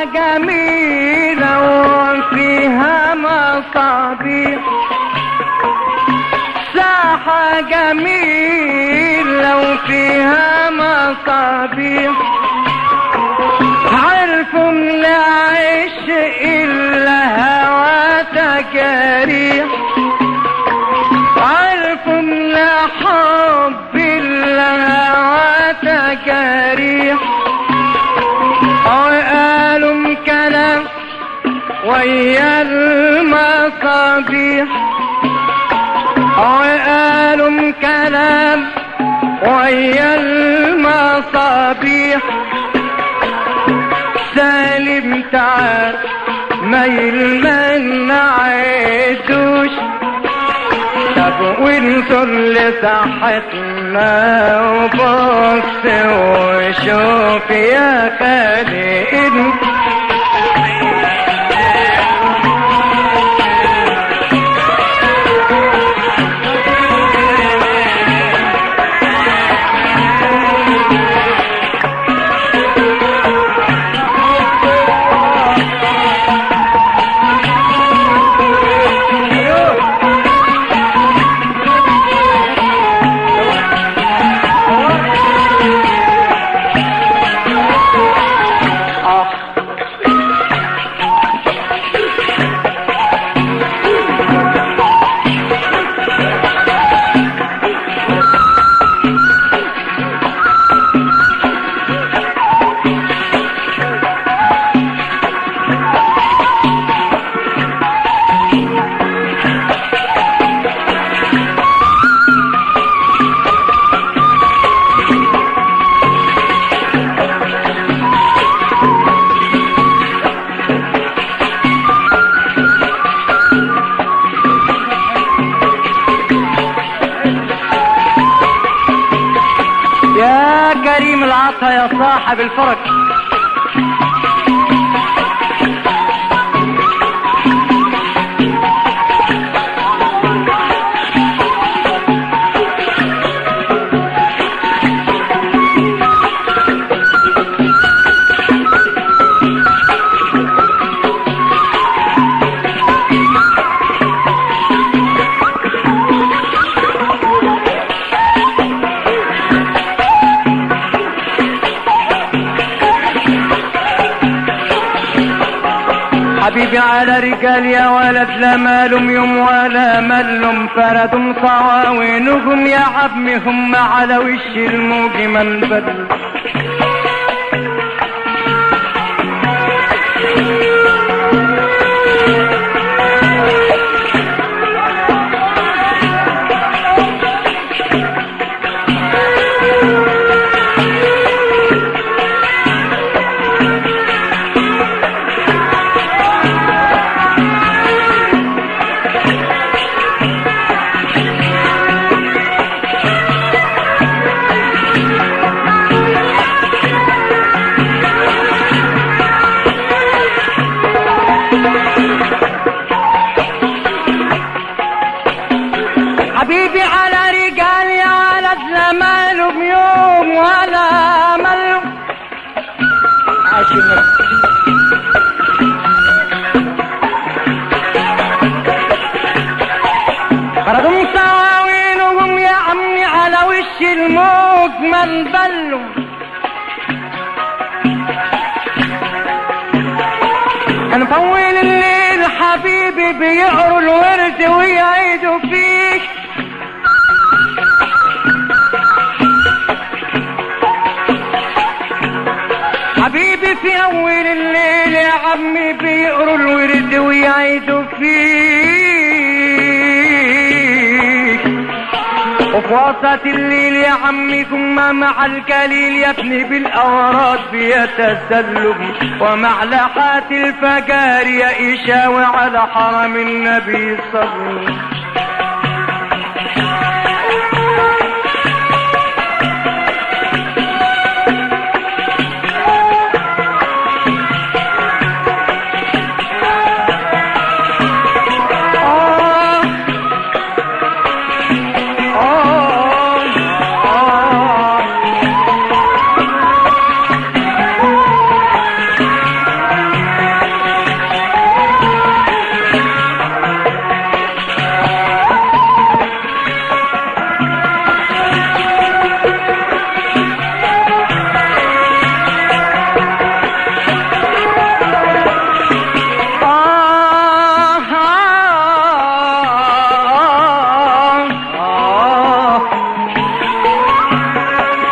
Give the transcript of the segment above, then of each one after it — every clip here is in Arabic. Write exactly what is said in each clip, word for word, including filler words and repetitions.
جميلة وفيها مصابيح، ساحة جميلة وفيها مصابيح، عرفوا من عشق الهوى تجاريح، عرفوا من حب الهوى تجاريح، وقالوا كلام ويا المصابيح، وقالوا كلام ويا المصابيح، سالم تعال ما يلمن نعيدوش، طب وانظر لصحتنا وبص وشوف يا خالق. كريم العطا يا صاحب الفرج، حبيبي على رجال يا ولد لا مالهم يوم ولا ملهم، فردهم صواوينهم يا عمي هم على وش الموج منبل. حبيبي على رجال يا ولد لا مالهم يوم ولا ملهم، عاشق فردهم صواوينهم يا عمي على وش الموج منبلهم. هنطول الليل حبيبي بيقروا الورد ويعيدوا فيك، حبيبي في اول الليل يا عمي بيقروا الورد ويعيدوا فيك، وفي وسط الليل يا عمي ثم مع الكليل يا ابني بالاوراد بيتسلم، ومع لحات الفجار يشاوي على حرم النبي صلى الله عليه وسلم.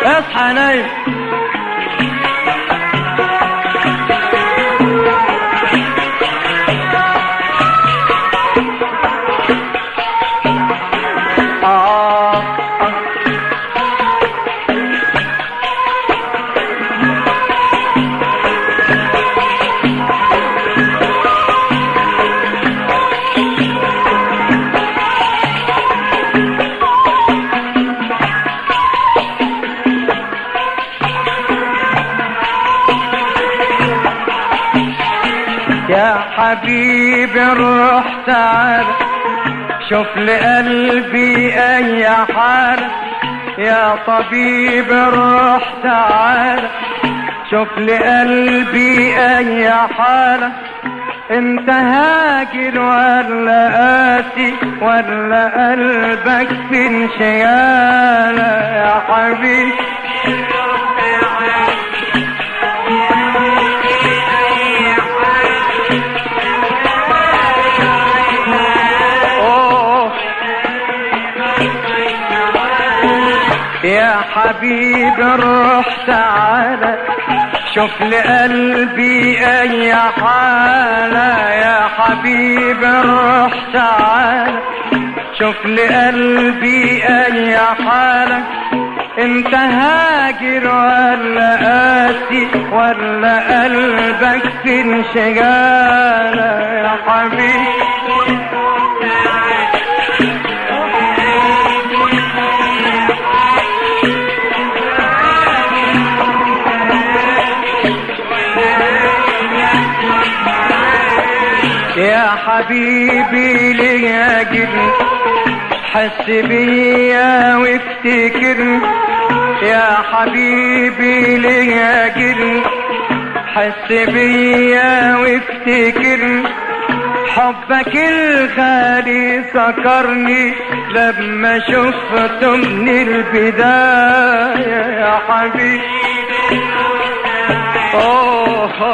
اصحى نايم. يا حبيبي الروح تعال شوف لقلبي اي حالة، يا طبيب الروح تعال شوف لقلبي اي حالة، انت هاجر ولا قاسي ولا قلبك في انشغالة يا حبيبي. يا حبيب الروح تعالى شوف لقلبي اي حالة، يا حبيب الروح تعالى شوف لقلبي اي حالة، انت هاجر ولا قاسي ولا قلبك في انشغالة يا حبيبي. يا حبيبي ليا جبن حس بيا وافتكرني، يا حبيبي ليا جبن حس بيا وافتكرني، حبك الغالي سكرني لما شفته من البداية يا حبيبي. أوه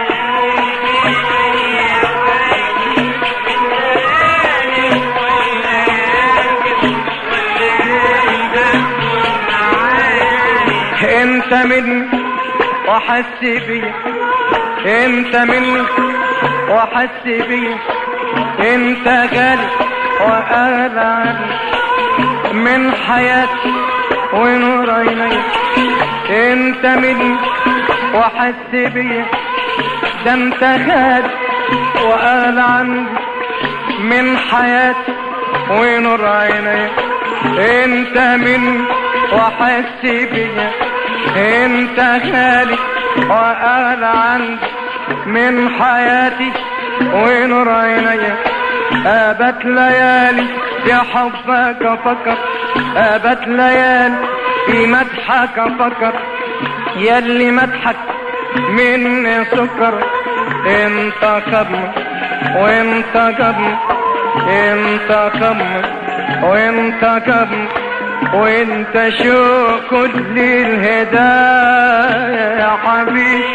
انت مني وحس بيا، انت مني وحس بيا، انت غالي وقال عني من حياتي ونور عيني، انت مني وحس بيا، ده انت غالي وقال عني من حياتي ونور عيني، انت مني وحس بيا، انت غالي وقال عني من حياتي ونور عيني، ابت ليالي يا حبك فكر، ابت ليالي في مدحك فكر، ياللي مدحك مني سكر، انت قبل وانت قبل، انت قبل وانت قبل، وانت شو كل الهدايا يا حبيبي.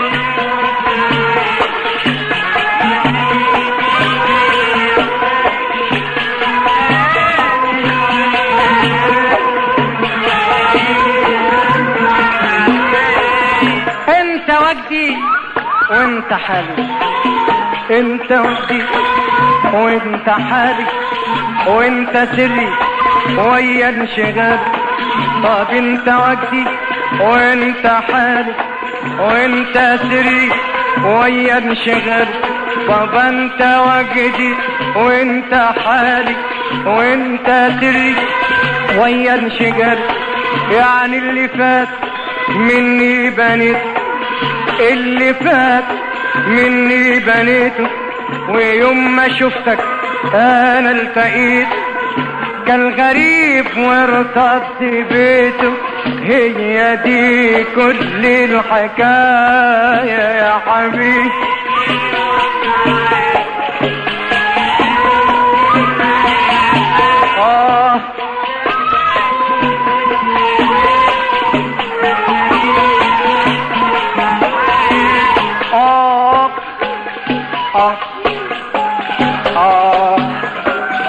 انت وجدي وانت حالي، انت وجدي وانت حالي، وانت سري ويا انشغال، طب انت وجدي وانت حالي، وانت سري ويا انشغال، طب انت وجدي وانت حالي، وانت سري ويا انشغال، يعني اللي فات مني بنيت، اللي فات مني بنيته، ويوم ما شفتك انا التقيت كالغريب وارتضت بيته، هي دي كل الحكاية يا حبيبي. آه آه آه آه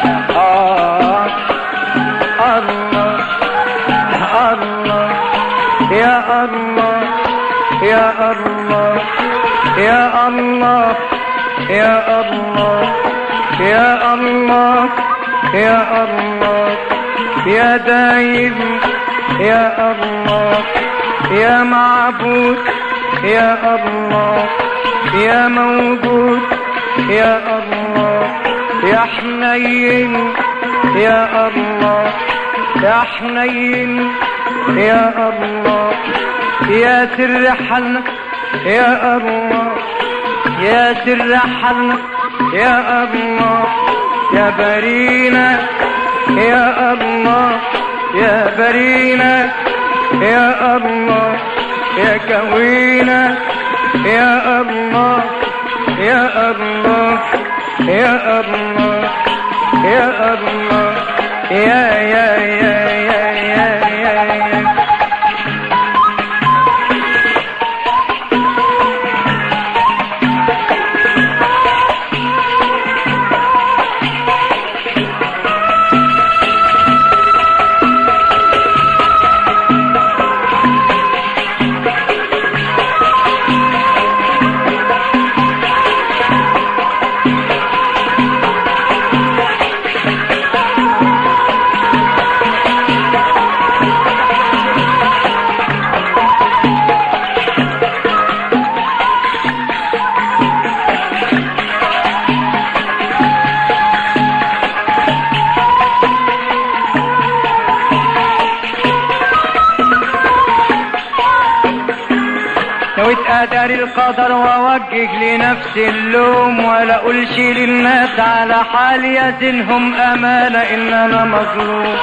آه الله الله يا الله يا الله يا الله يا الله يا الله يا الله يا دايم يا الله يا معبود يا الله يا موجود يا الله يا حنين يا الله يا حنين يا الله يا سر حلنا يا الله يا سر حلنا يا الله يا برينا يا الله يا برينا يا الله يا كوينا يا الله يا الله يا الله يا الله يا يا يا يا يا يا, يا. أدار القدر ووجه لنفسي اللوم ولا أقولش للناس على حال يزنهم أمانة إن أنا مظلوم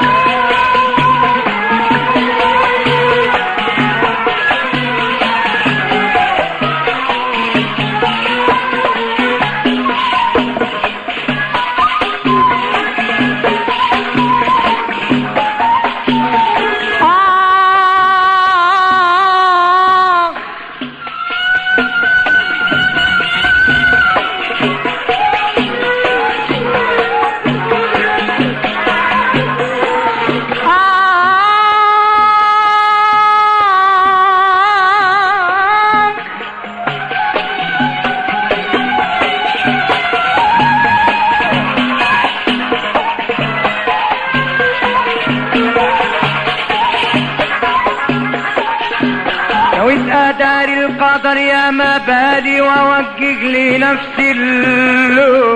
أدار القدر يا ما بالي ووجه لنفسي اللوم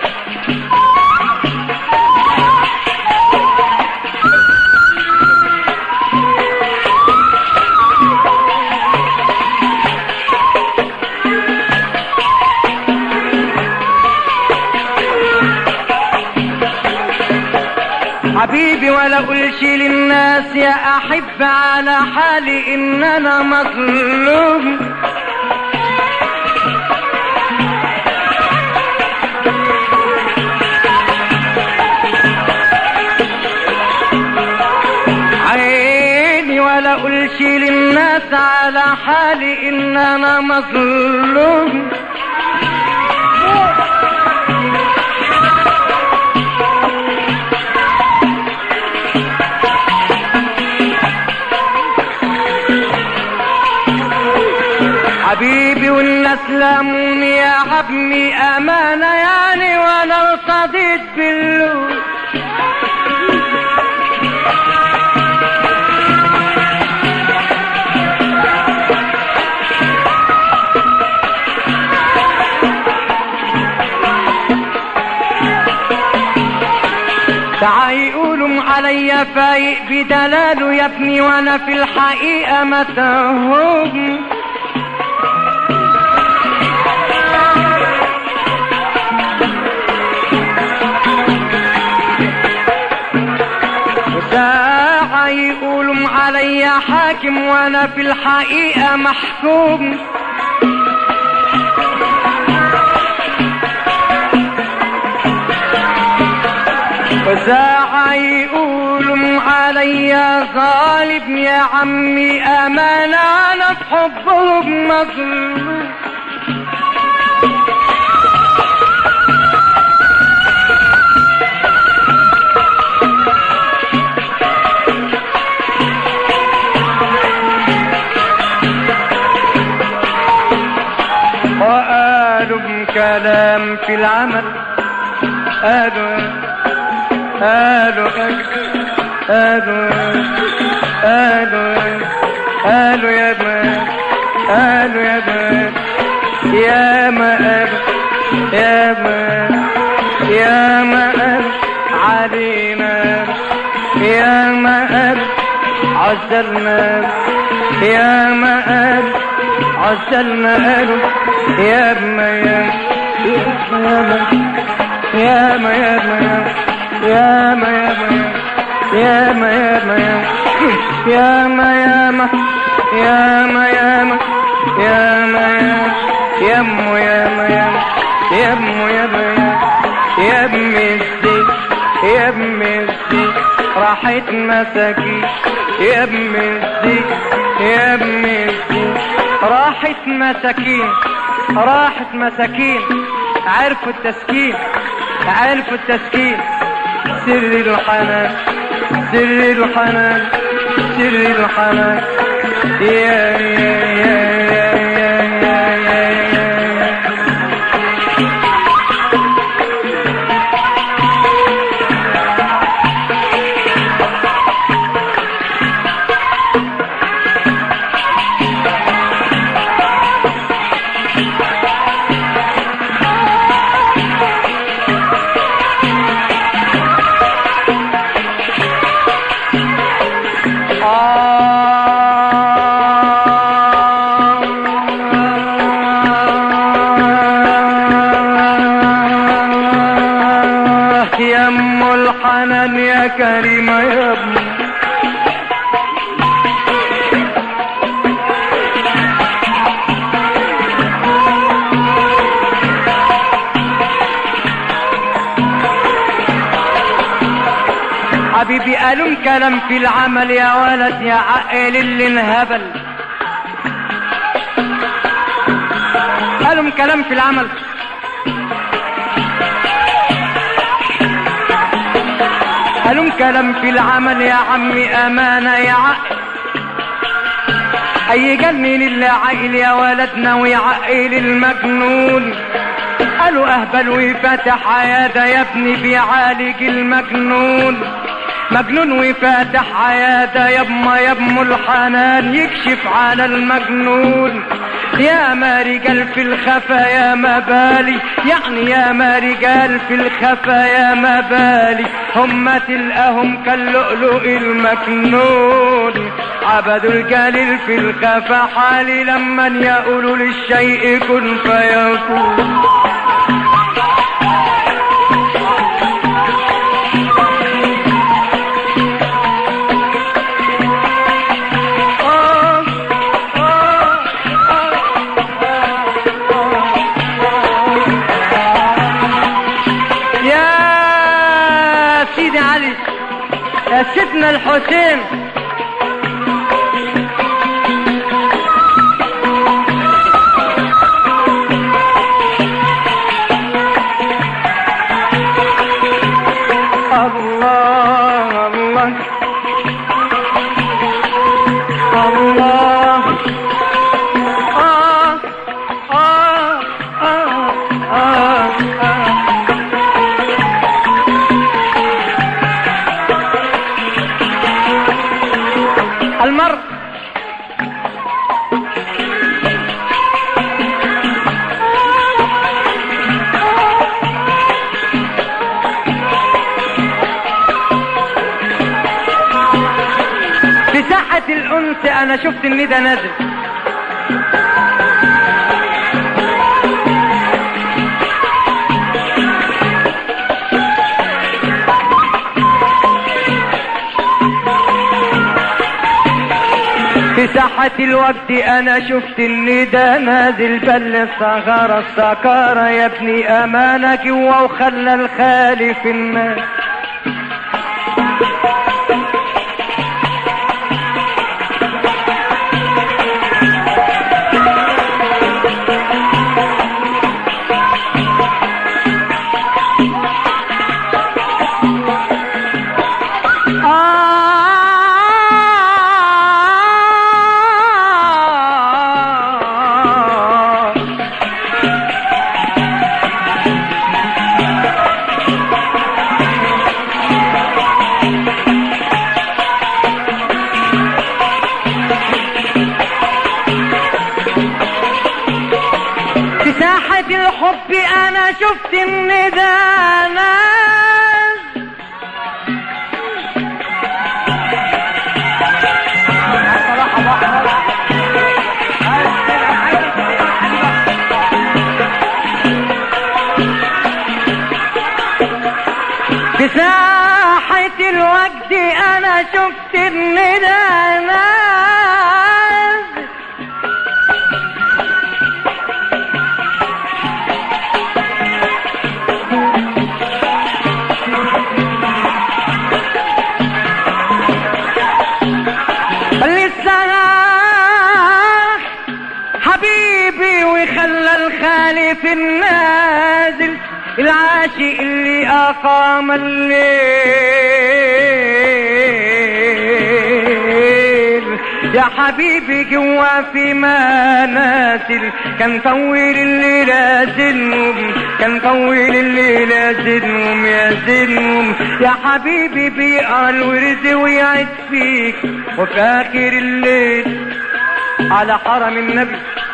حبيبي ولا اقولش للناس يا احب على حالي ان انا مظلوم عيني ولا اقولش للناس على حالي ان انا مظلوم حبيبي والناس لاموني يا عمي امانه يعني وانا ارتضيت باللوم تعال يقولوا عليا فايق بدلاله يا ابني وانا في الحقيقه متهم يقولوا عليا حاكم وانا في الحقيقة محكوم وساعة يقولوا عليا ظالم يا عمي امانة انا في حبهم مظلوم كلام في العمل قالوا قالوا قالوا قالوا قالوا يا ما قالوا يا ما يا ما يا ما يا ما علينا يا ما عزلنا يا ما عزلنا يا ما يا يا ما يا ما يا ما يا ما يا ما يا ما يا ما يا ما يا ما يا ما يا ما يا ما يا ما يا ما يا ابني الزيت يا ابني الزيت راحت مساكين يا ابني الزيت يا ابني الزيت راحت مساكين راحت مساكين عرفوا التسكين عرفوا التسكين سر الحنان سر الحنان سر الحنان يا يا يا يا يا يا يا يا كريمة يا ابني حبيبي قالوا كلام في العمل يا ولد يا عقل اللي انهبل قالوا كلام في العمل قالوا كلام في العمل يا عمي امانه يا عقل اي جنن اللي عقل يا ولدنا ويعقل المجنون قالوا اهبل وفاتح عياده يا ابني بيعالج المجنون مجنون وفاتح عياده يا اما يا ام الحنان يكشف على المجنون يا ما رجال في الخفا يا ما بالي يعني يا ما رجال في الخفا يا ما بالي هم تلقاهم كاللؤلؤ المكنون عبدوا الجليل في الخفا حالي لما يقولوا للشيء كن فيكون يا سيدنا الحسين الله الله الله آه آه آه آه آه المرء في ساحة الأنس أنا شفت الندى نازل في ساحة الوقت انا شفت الندى نازل بل الصغارة السكارة يا ابني امانة جوا وخلى الخالي في الناس الحب انا شفت ان ده ناس في ساحة الوجد انا شفت ان ده ناس حبيبي وخلى الخالف النازل العاشق اللي أقام الليل يا حبيبي جوا في منازل كان طول اللي لازلهم كان طول اللي لازلهم يازلهم يا حبيبي بيقى الورد ويعد فيك وفي آخر الليل على حرم النبي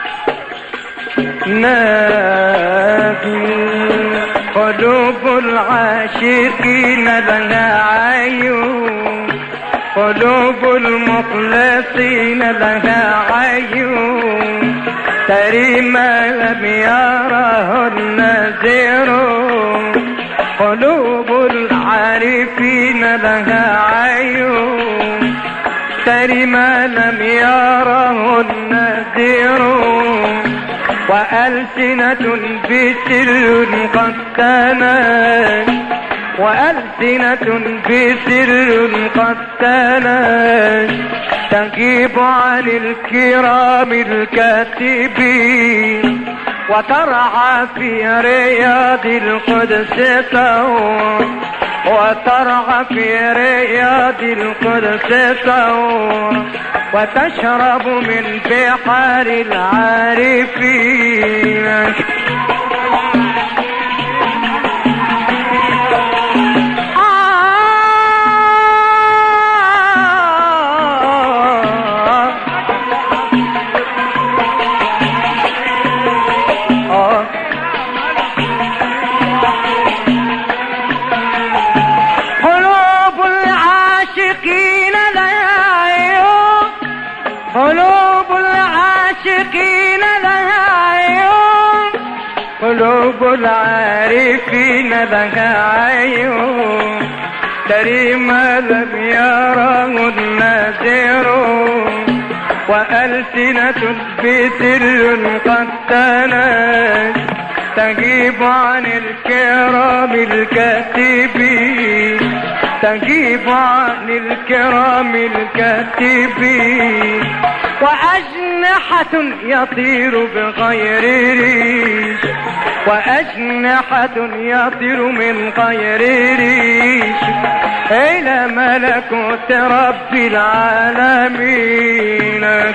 نافي قلوب العاشقين لها عيون قلوب المخلصين لها عيون ترى ما لم يره الناظرون قلوب العارفين لها عيون ترى ما لم يره الناظرون وألسنة بسر قد تنات وألسنة بسر قد تنات تغيب عن الكرام الكاتبين وترعى في رياض القدس طور وترعى في رياض القدس طور وتشرب من بحار العارفين قلوب العاشقين لها عيون قلوب العارفين لها عيون ترى ما لم يره الناظرون وألسنة بسر قد تنات تغيب عن الكرام الكاتبين تغيب عن الكرام الكاتبين وأجنحة يطير بغير ريش وأجنحة يطير من غير ريش إلى ملكوت رب العالمين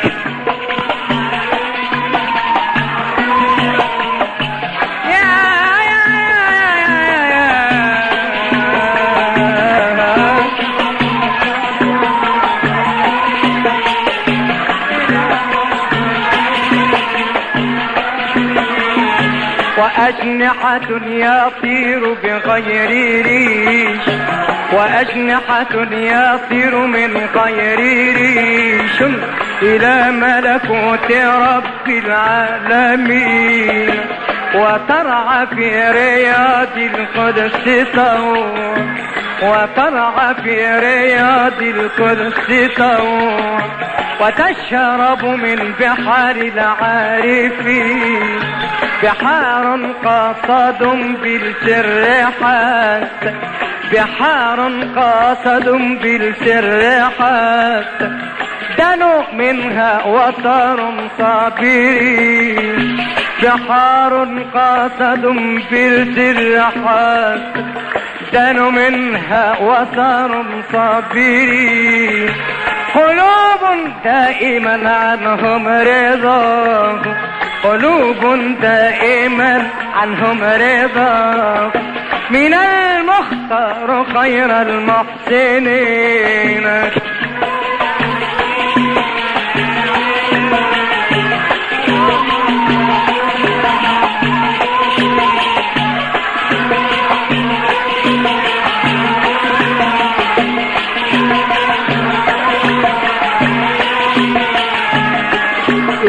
وأجنحة يطير بغير ريش وأجنحة يطير من غير ريش إلى ملكوت رب العالمين وترعى في رياض القدس طور وترعى في رياض القدس طور وتشرب من بحار العارفين بحار قاصد بالسر حتى بحار قاصد بالسر حتى دنوا منها وطر صابرين بحار قاصد بالسر حتى دنوا منها وطر صابرين قلوب دائما عنهم رضا قلوب دائما عنهم رضا من المختار خير المحسنين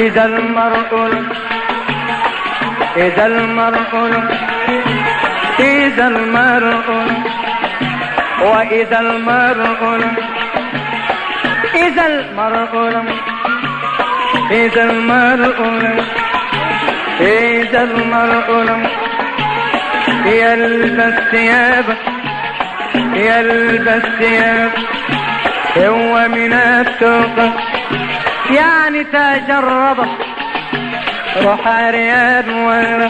إذا المرء إذا المرء إذا المرء وإذا المرء إذا المرء إذا المرء إذا المرء يلبس ثياب يلبس ثياب هو من التوقف يعني تجربه روح عريان ورا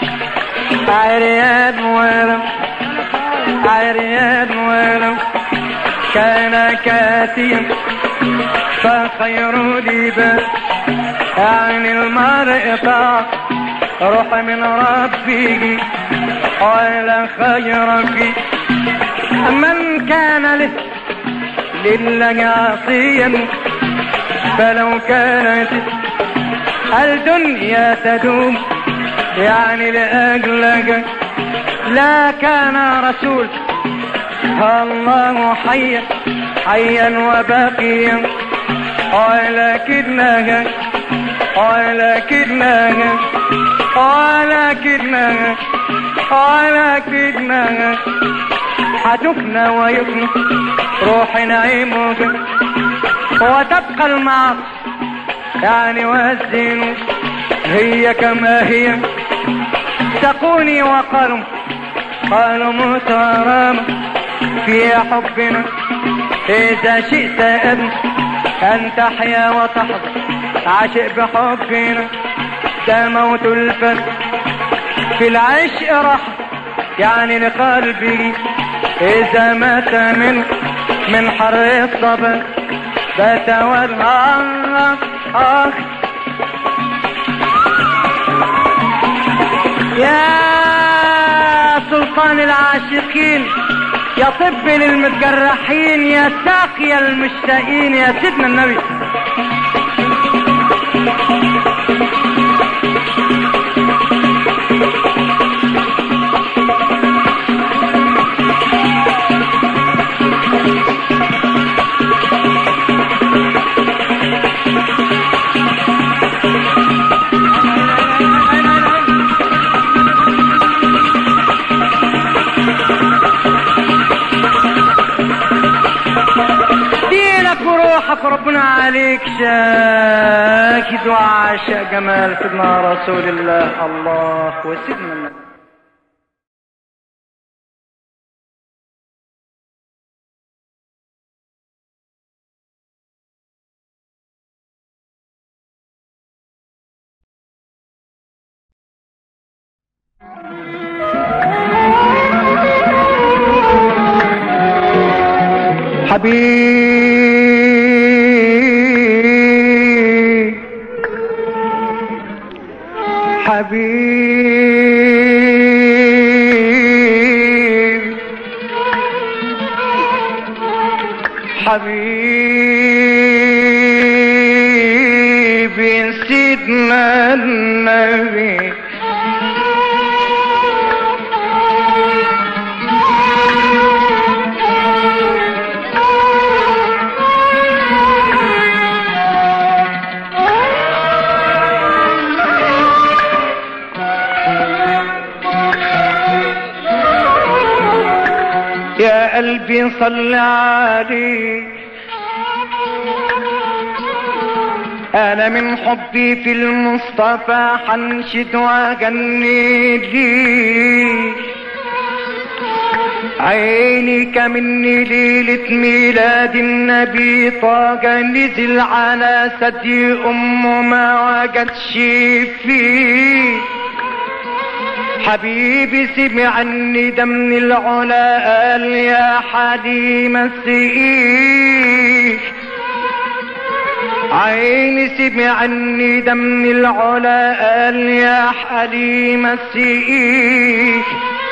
عريان ورا عريان ورا كان كاتيا فخير لباس يعني المرء طاق روح من ربه ولا خير فيه من كان له لله عصيا فلو كانت الدنيا تدوم يعني لأجلك لا كان رسول الله حيا حيا وباقيا ولكنها ولكنها ولكنها ولكنها حتفنى ويفنى روح نعيمك وتبقى المعص يعني والزين هي كما هي تقوني وقالوا قالوا مترامة في حبنا إذا شئت أبن أن تحيا وتحظى عشق بحبنا ده موت الفتى في العشق راح يعني لقلبي إذا مات منه من حر الصبر بتولى آخ يا سلطان العاشقين يا طب للمتجرحين يا ساقي المشتاقين يا سيدنا النبي ربنا عليك شاكد وعاشق جمال سيدنا رسول الله الله وسيدنا النبي حبيب حبيب حبيب سيدنا النبي يا قلبي صل عليه انا من حبي في المصطفى حنشد واغني ليه عيني كمني ليلة ميلاد النبي طاقة نزل على ثدي امه ما وجدش فيه حبيبي سمع الندى من العلا قال يا حليم السئيل عيني سمع الندى من العلا قال يا حليم السئيل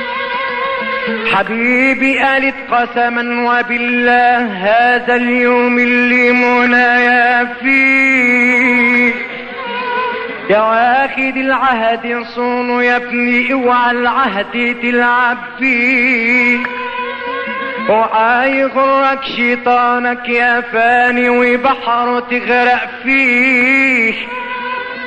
حبيبي قالت قسما وبالله هذا اليوم اللي منايا فيه يا واخد العهد صونوا يا ابني اوعى العهد تلعب فيه اوعى يغرك شيطانك يا فاني وبحر تغرق فيه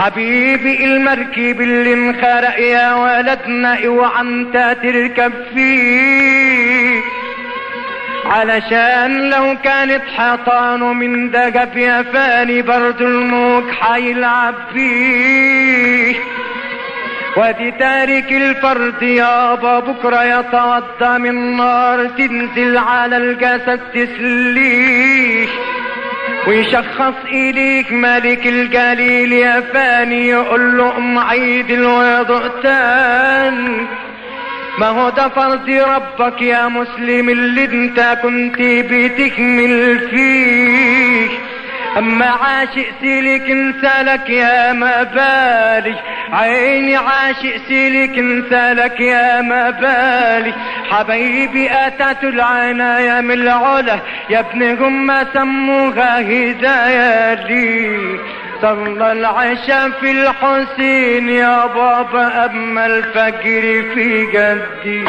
حبيبي المركب اللي انخرق يا ولدنا اوعى انت تركب فيه، علشان لو كانت حيطانه من دقف يا فاني برضو الموج حيلعب فيه. وادي تارك الفرد يابا بكرة يتوضى من نار تنزل على الجسد تسليه، ويشخص إليك ملك الجليل يا فاني يقول له ام عيد الوضوء تاني. ما هو ده فرض ربك يا مسلم اللي انت كنت بتكمل فيه، اما عاشق سيلك انسالك يا مبالي، عيني عاشق سيلك انسالك يا مبالي. حبايبي اتت العناية من العلا يا ابنهم ما سموها هدايا لي، صلى العشاء في الحسين يا بابا اما الفجر في جدي.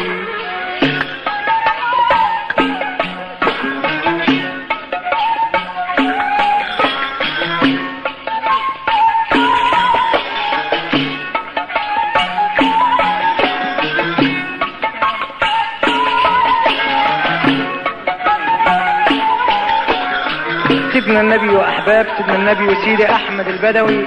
سيدنا النبي واحباب سيدنا النبي وسيدي احمد البدوي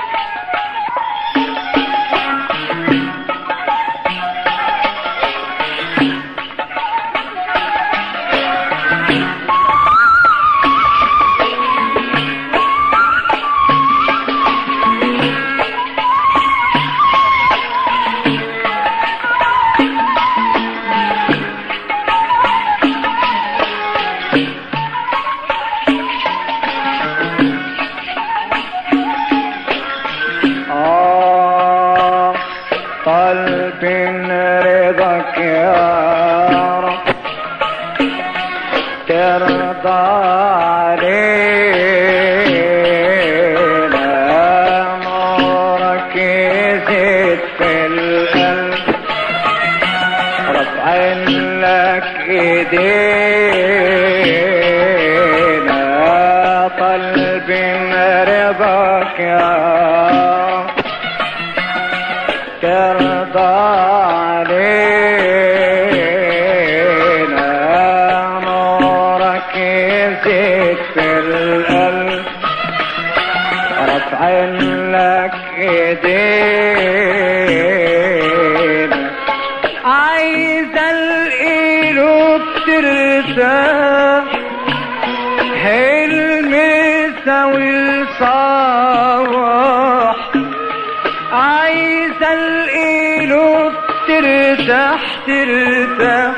ترتاح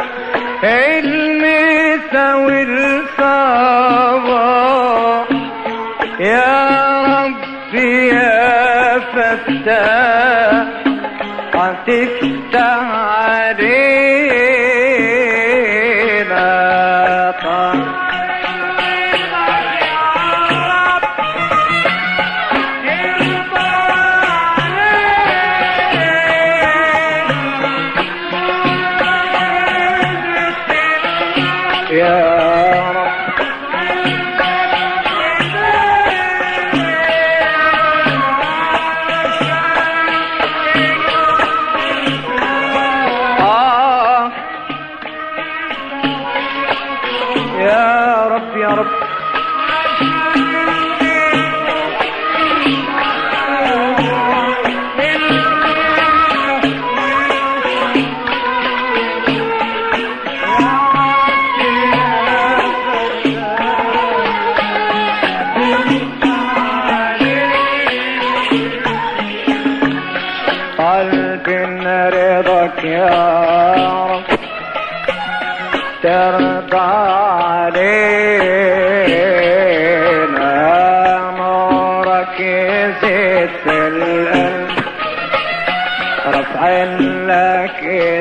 المسا والصباح يا ربي يا فتاح هتفتح علينا طاعة. ترضى علينا نورك يزيد في القلب رفع لك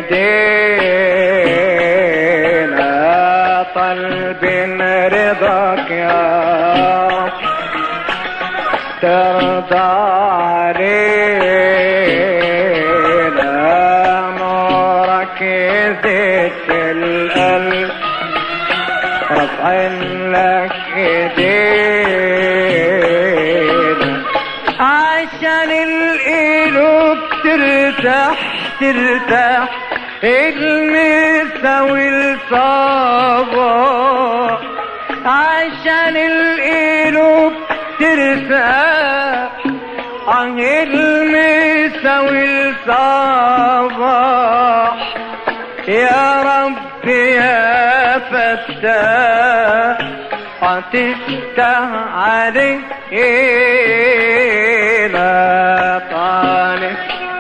ايدينا طالبين رضاك يا رب ترضى علينا نورك يزيد في القلب رفع لك ايدينا. عشان القلوب ترتاح ترتاح المسا والصباح، عشان القلوب ترتاح المسا والصباح، يا رب يا فتاح هتفتح علينا طالب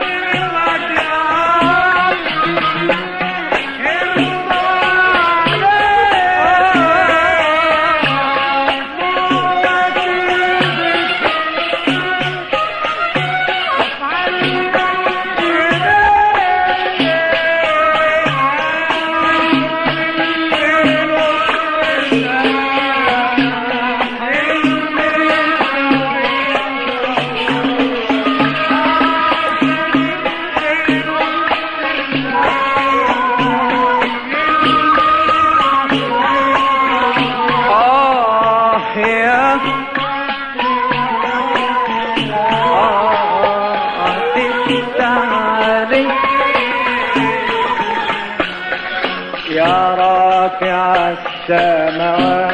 يا رافع السماوات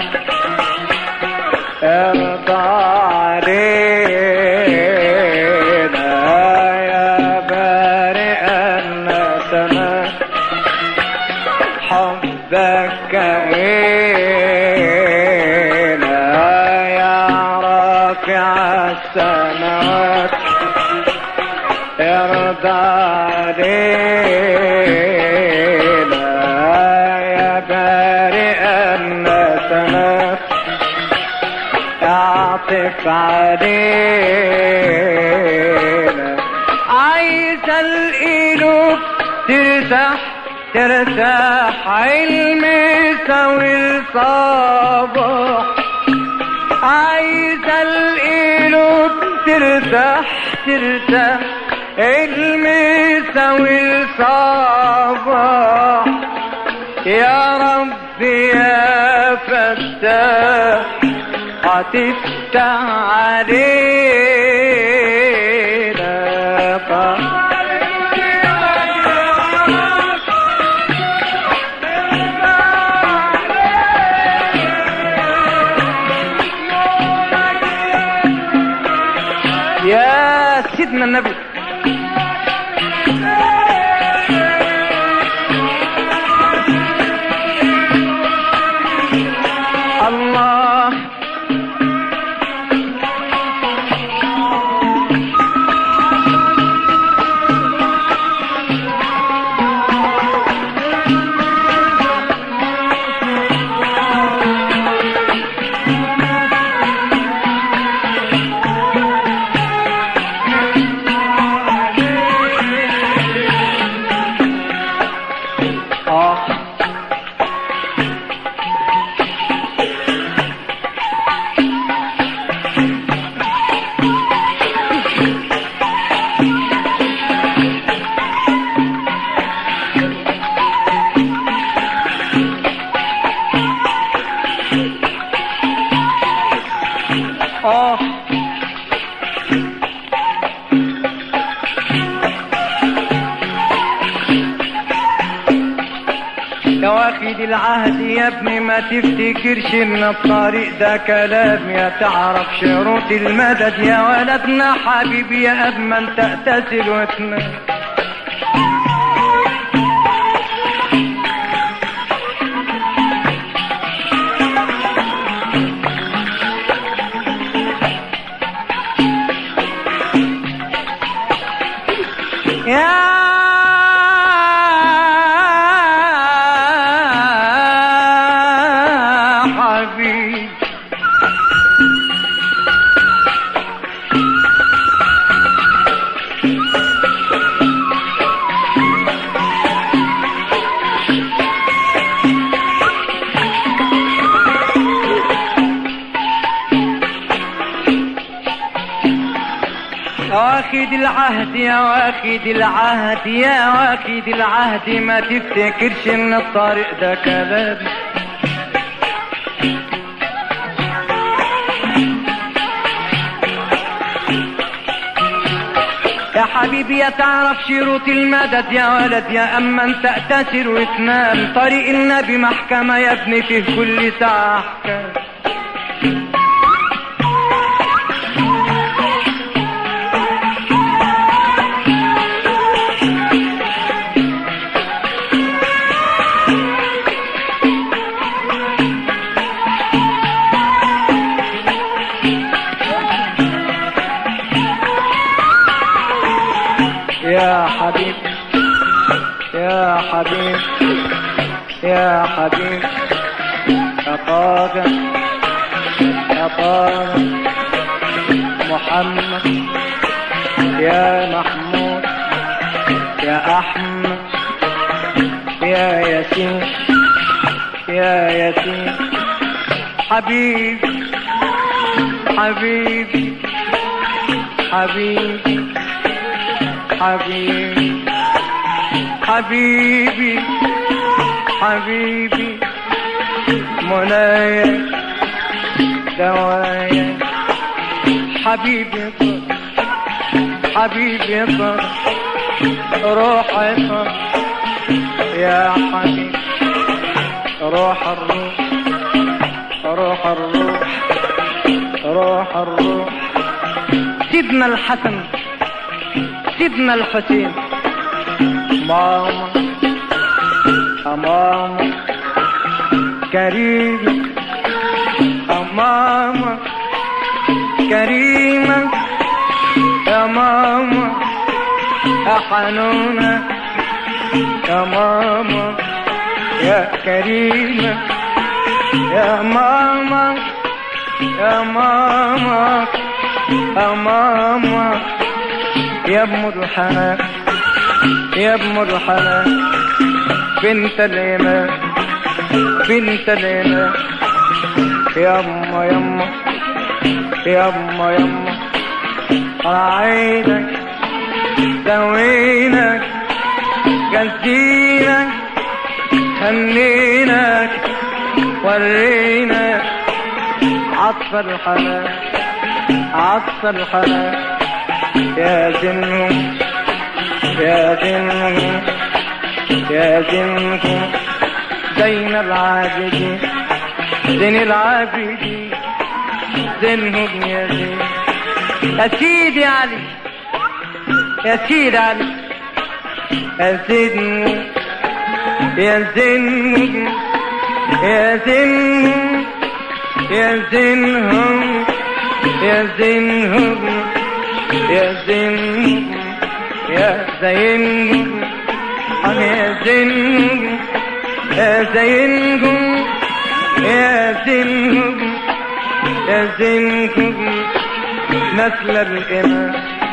ارضى علينا، يا بارئ النسمات حبك كائنا، يا رافع السماوات ارضى علينا، اعطف علينا. عايز القلوب ترتاح ترتاح المسا والصباح، عايز القلوب ترتاح ترتاح المسا والصباح، يا رب يا فتاح هتفتح علينا. يا سيدنا النبي الله آه يا واخد العهد يا ابني ما تفتكرش ان الطريق ده كلام، يا تعرف شروط المدد يا ولدنا حبيبي يا قبل ما انت تغتسل وتنام. يا حبيبي واخد العهد يا واخد العهد يا واخد العهد ما تفتكرش ان الطريق ده كلام، حبيبي يا تعرف شروط المدد يا ولد يا اما انت تأتسر وتنام طريق النبي محكمة يا ابني فيه كل ساعة احكام. يا حبيب يا حبيب يا حبيب يا طاغى يا طاغى محمد يا محمود يا أحمد يا ياسين يا ياسين حبيبي حبيبي حبيبي حبيبي حبيبي حبيبي منايا دوايا حبيبي طر حبيبي طر روحي طر يا حبيبي روح الروح روح الروح روح الروح سيدنا الحسن سيدنا الحسين ماما ماما كريمة ماما كريمة يا ماما يا حنونة يا ماما يا كريمة يا ماما يا ماما يا ماما يا ام الحنان يا ام الحنان بنت الإمام بنت الإمام يا اما يا اما يا اما يا اما راعينك دوينك جزينك هنينك ورينك عطف الحنان عطف الحنان يا زنهم يا زنهم يا زنهم زين العابدين زين العابدين زنهم يا زين يا سيدي علي يا سيدي علي يا زنهم يا زنهم يا زنهم يا زنهم يا زنهم يا زينهم يا زينهم يا زينهم يا زينهم يا زينهم يا زينهم نسل الإمام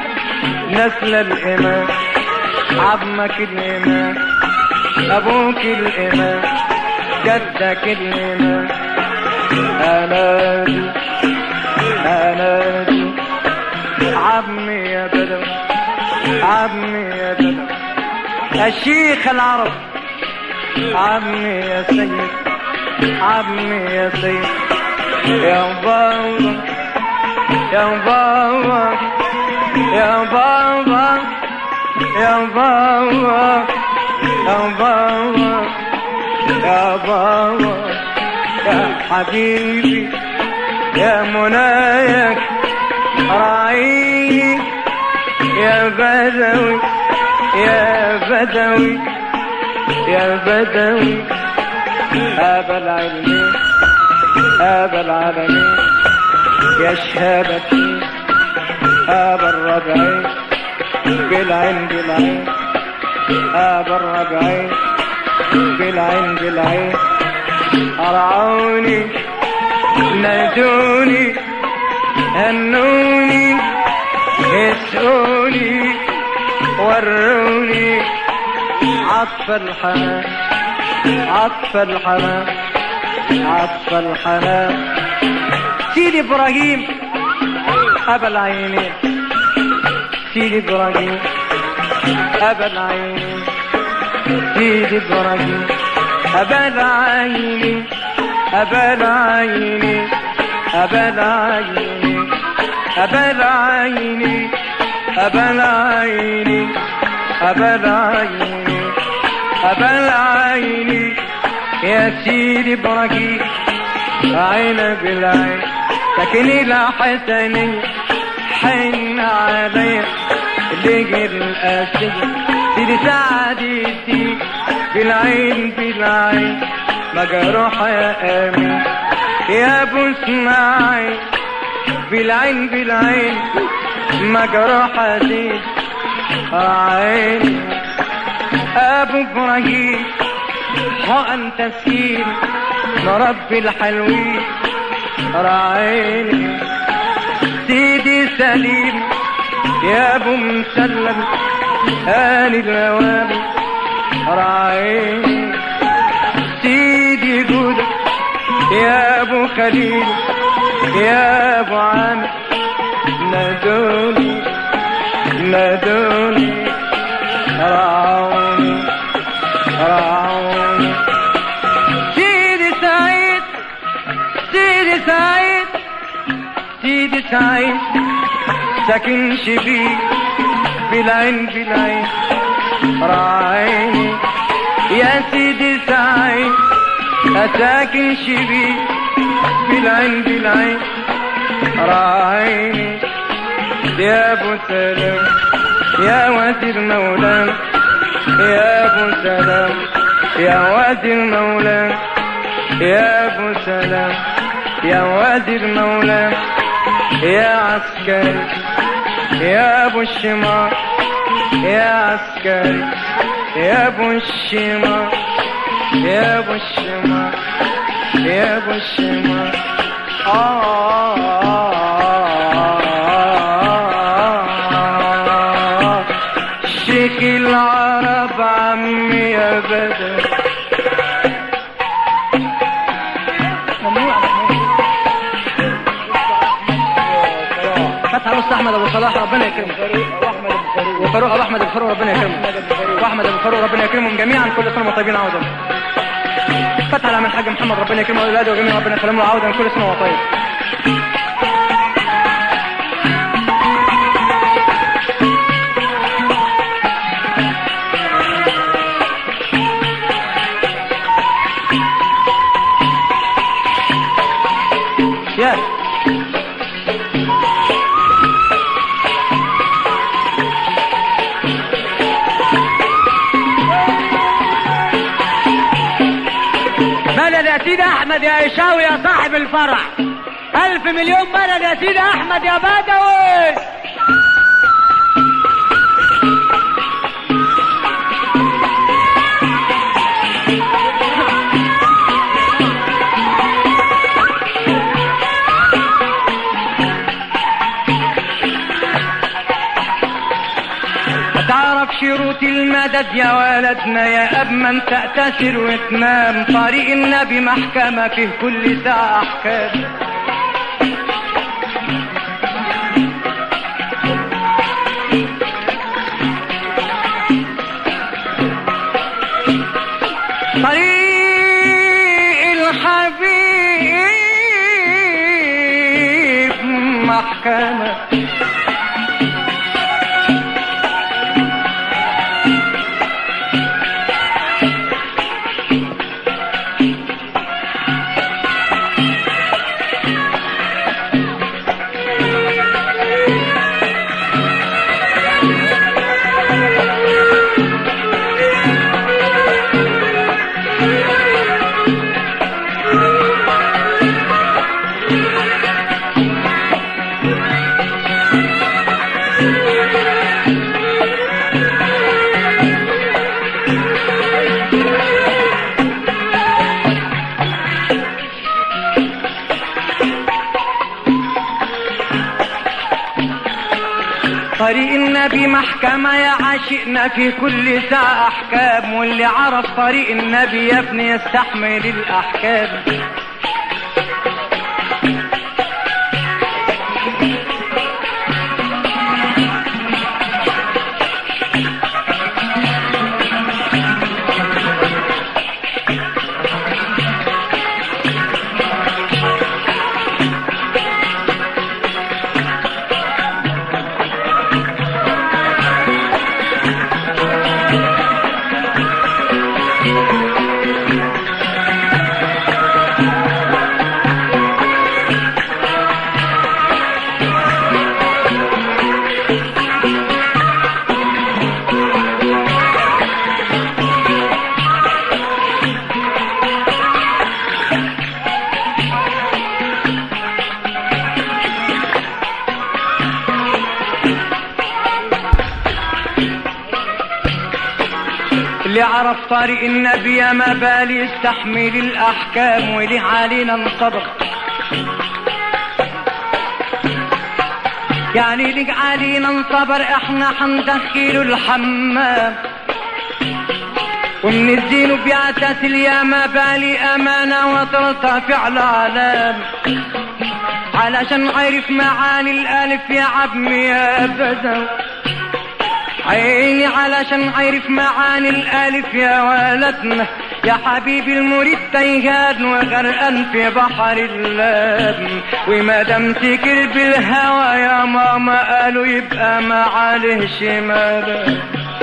نسل الإمام عمك الإمام أبوك الإمام جدك الإمام أنادي أنادي عمي يا بدو عمي يا بدو الشيخ العرب عمي يا سيد عمي يا سيد يا بابا يا بابا يا بابا يا بابا يا بابا يا بابا يا حبيبي يا منايا راعيني يا بدوي يا بدوي يا بدوي أبا العلمين أبا العالمين يا شهادتي أبا الربعين بالعين بالعين أبا الربعين بالعين بالعين أرعوني نادوني هنوني اسقوني وروني عطف الحنان عطف الحنان عطف الحنان سيدي ابراهيم ابا العينين سيدي ابراهيم ابا العينين سيدي ابراهيم ابا العينين ابا العينين ابا العينين ابا العينين أبل عيني أبل عيني أبل عيني يا سيدي إبراهيم عين بالعين لكني لا حسني حن علي لقي الأسد سيدي سعادتي بالعين بالعين مجروح يا أمين يا أبو اسماعيل بالعين بالعين مجروح أزيد عيني أبو إبراهيم حقن تسكين مربي الحلوين راعيني سيدي سليم يا أبو مسلم آل الروابي راعيني سيدي جودة يا أبو خليل يا أبو عامر نادوني نادوني راعوني راعوني سيدي سعيد سيدي سعيد سيدي سعيد ساكن شبيه بالعين بالعين راعيني يا سيدي سعيد ساكن شبيه بالعين بالعين راعيني يا ابو سلام يا وزير مولانا يا ابو سلام يا وزير مولانا يا ابو سلام يا وزير مولانا يا عسكري يا ابو الشمار يا عسكري يا ابو الشمار يا ابو الشمار يا ابو الشمار آه شيخ العرب عمي يا بدر فتح الأستاذ أحمد أبو صلاح ربنا يكرمه وفاروق أبو أحمد الفاروق ربنا يكرمه وأحمد أبو فاروق ربنا يكرمهم جميعا كل سنة وطيبين عودا فتح العام الحاج محمد ربنا يكرمه وأولاده وجميع ربنا يسلمه عودا كل سنة وطيب يا مدد يا سيدي احمد يا إشاوي يا صاحب الفرح الف مليون مدد يا سيدي احمد يا بدوي تعرف شروط المدد يا ولدنا يا أب من تأتسر وتنام طريق النبي محكمة فيه كل ساعة أحكام طريق الحبيب محكمة طريق النبي محكمة يا عاشقنا في كل ساعة أحكام واللي عرف طريق النبي يا ابني يستحمل الأحكام واللي عرف طريق النبي ما بالي يستحمل الأحكام وليه علينا نصبر. يعني ليه علينا نصبر احنا حندخله الحمام ومن الدين بيعتسل يا ما بالي أمانة وترتفع العلام علشان عرف معاني الألف يا عمي يا بدو عيني علشان عرف معاني الألف يا ولدنا يا حبيبي المريد تيهان وغرقان في بحر اللام وما دام سكر بالهوى يا ماما قالوا يبقى ما عليه شمال.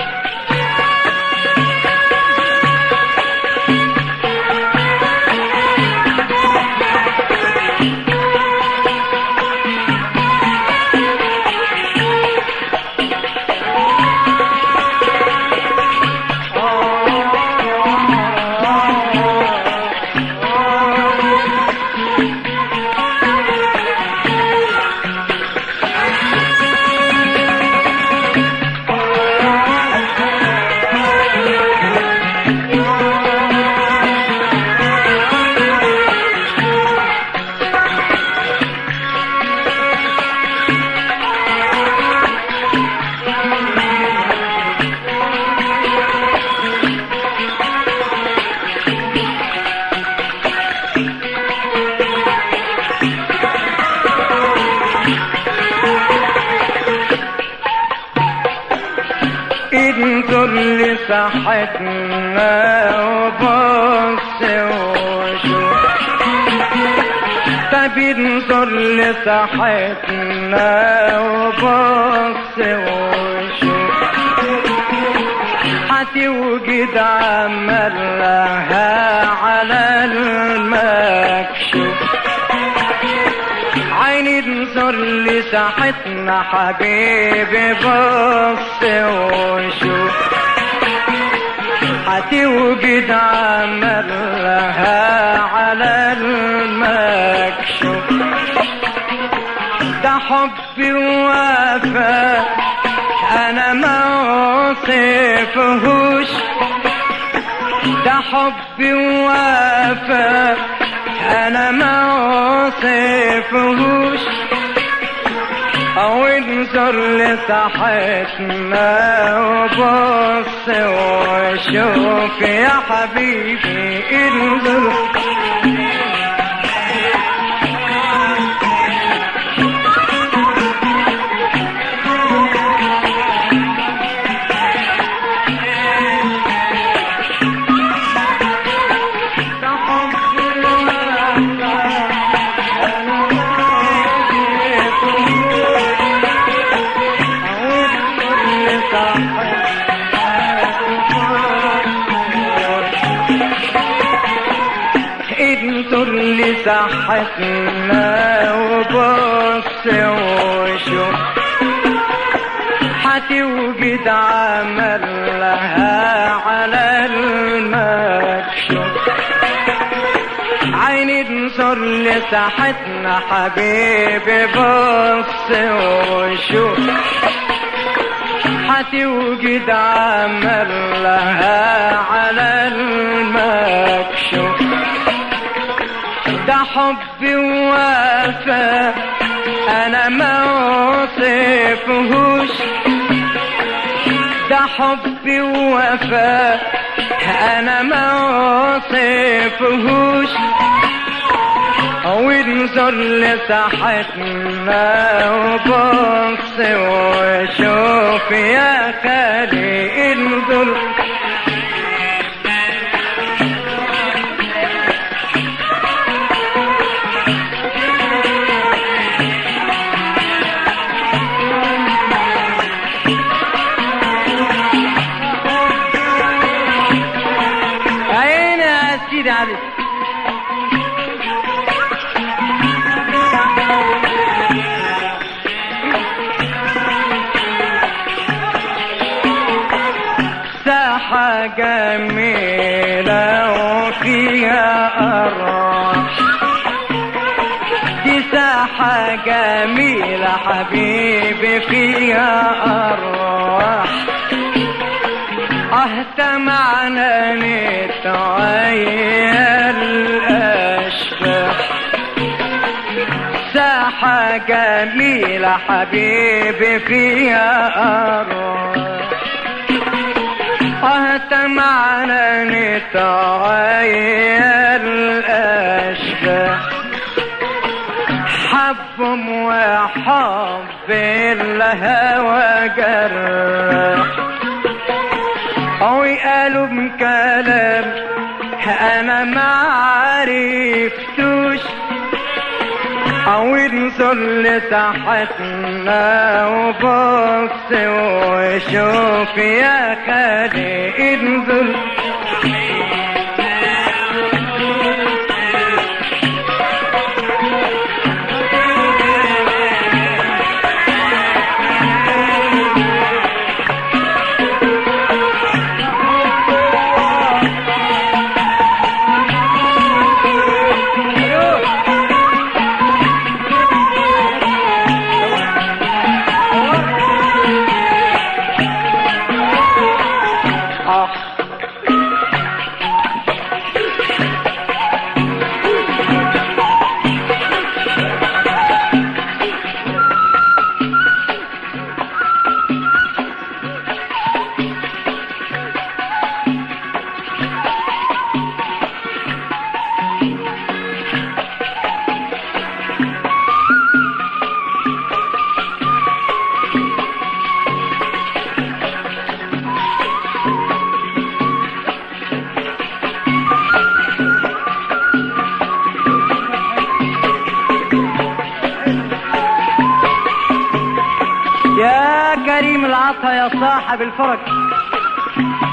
انظر لساحتنا وبص وشوف طب انظر لساحتنا وبص وشوف هتوجد عملها على المكشوف. عيني انظر لساحتنا حبيبي بص وشوف هتوجد عملها على المكشوف. ده حبي ووفا انا ما اوصفهوش ده حبي ووفا انا ما اوصفهوش او انظر لساحتنا وبص وشوف يا حبيبي انظر. انظر لساحتنا وبص وشوف هتوجد عملها على المكشوف. عيني انظر لساحتنا حبيبي بص وشوف هتوجد عملها على المكشوف. ده حبي ووفا انا ما اوصفهوش ده حبي ووفا انا ما اوصفهوش او انظر لساحتنا وبص وشوف يا خالي انظر. عليك ساحة جميلة وفيها أرواح دي ساحة جميلة حبيبي فيها أرواح اه واهتمعنا نتغير الاشباح. ساحة جميلة حبيبي فيها أرواح، واهتمعنا نتغير الاشباح. حبهم وحب الهوى جرح، وقالوا بكلام انا ما عرفتوش، او نزل تحتنا وبص وشوف يا خالي انزل. يا كريم العطا يا صاحب الفرج،